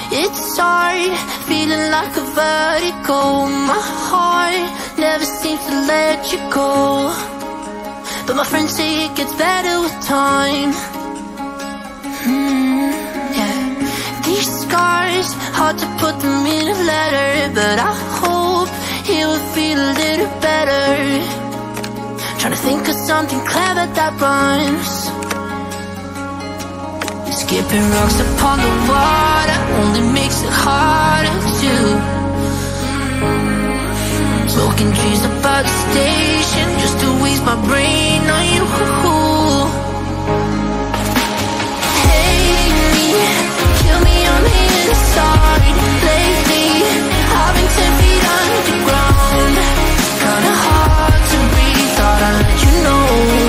It's hard, feeling like a vertigo. My heart never seems to let you go, but my friends say it gets better with time. Yeah. These scars, hard to put them in a letter, but I hope it will feel a little better. Trying to think of something clever that rhymes. Skipping rocks upon the water only makes it harder to. Smoking trees up by the station just to waste my brain on you. Hate me, kill me on the inside. Lately, I've been 10 feet underground. Kinda hard to breathe, thought I'd let you know.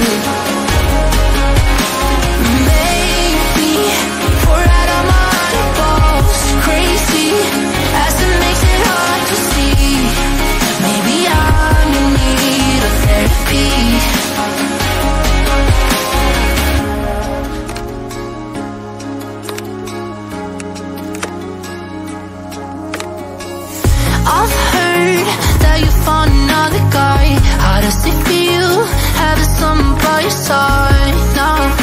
I've heard that you found another guy. How does it feel having someone by your side now?